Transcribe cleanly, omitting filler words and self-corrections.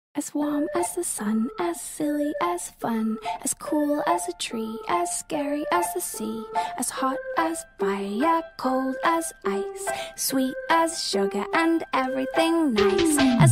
As warm as the sun, as silly as fun, as cool as a tree, as scary as the sea, as hot as fire, cold as ice, sweet as sugar and everything nice. As